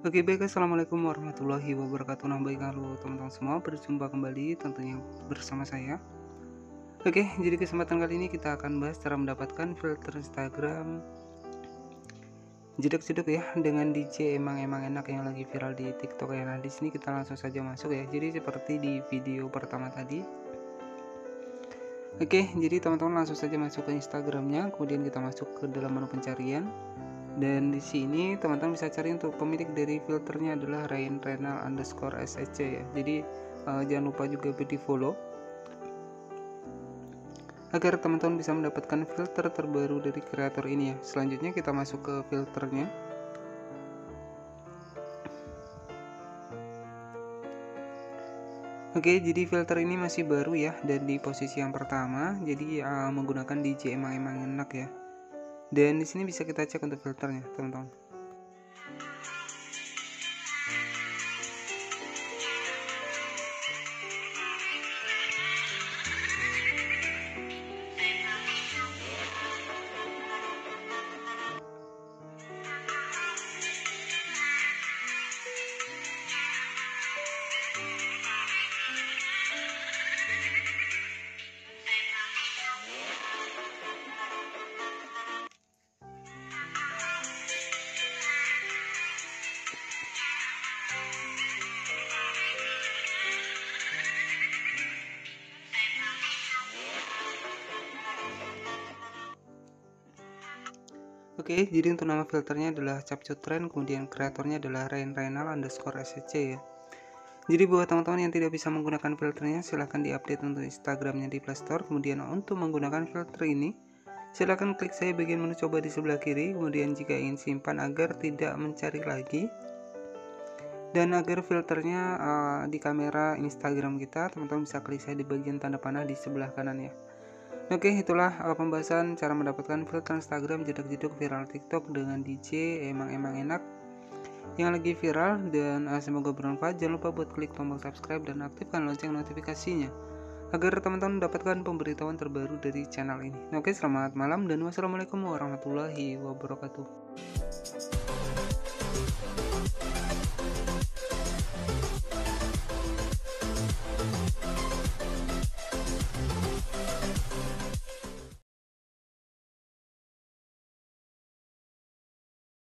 Oke baik, assalamualaikum warahmatullahi wabarakatuh. Nah baik, halo teman-teman semua, berjumpa kembali tentunya bersama saya. Oke, jadi kesempatan kali ini kita akan bahas cara mendapatkan filter Instagram jeduk-jeduk ya dengan DJ emang enak yang lagi viral di TikTok ya. Nah di sini kita langsung saja masuk ya. Jadi seperti di video pertama tadi. Oke, jadi teman-teman langsung saja masuk ke Instagramnya, kemudian kita masuk ke dalam menu pencarian. Dan di sini teman-teman bisa cari untuk pemilik dari filternya adalah Ryan_Renal_SSC ya. Jadi jangan lupa juga di follow agar teman-teman bisa mendapatkan filter terbaru dari kreator ini ya. Selanjutnya kita masuk ke filternya. Oke, jadi filter ini masih baru ya, dan di posisi yang pertama. Jadi menggunakan DJ emang enak ya. Dan di sini bisa kita cek untuk filternya, teman-teman. Oke, jadi untuk nama filternya adalah Capcut Trend, kemudian kreatornya adalah Ryan_Renal_SSC ya. Jadi buat teman-teman yang tidak bisa menggunakan filternya, silahkan diupdate untuk Instagramnya di Playstore. Kemudian untuk menggunakan filter ini, silahkan klik saya bagian menu coba di sebelah kiri. Kemudian jika ingin simpan agar tidak mencari lagi, dan agar filternya di kamera Instagram kita, teman-teman bisa klik saya di bagian tanda panah di sebelah kanan ya. Oke, itulah pembahasan cara mendapatkan filter Instagram jeduk-jeduk viral TikTok dengan DJ emang enak yang lagi viral, dan semoga bermanfaat. Jangan lupa buat klik tombol subscribe dan aktifkan lonceng notifikasinya agar teman-teman mendapatkan pemberitahuan terbaru dari channel ini. Oke, selamat malam dan wassalamualaikum warahmatullahi wabarakatuh.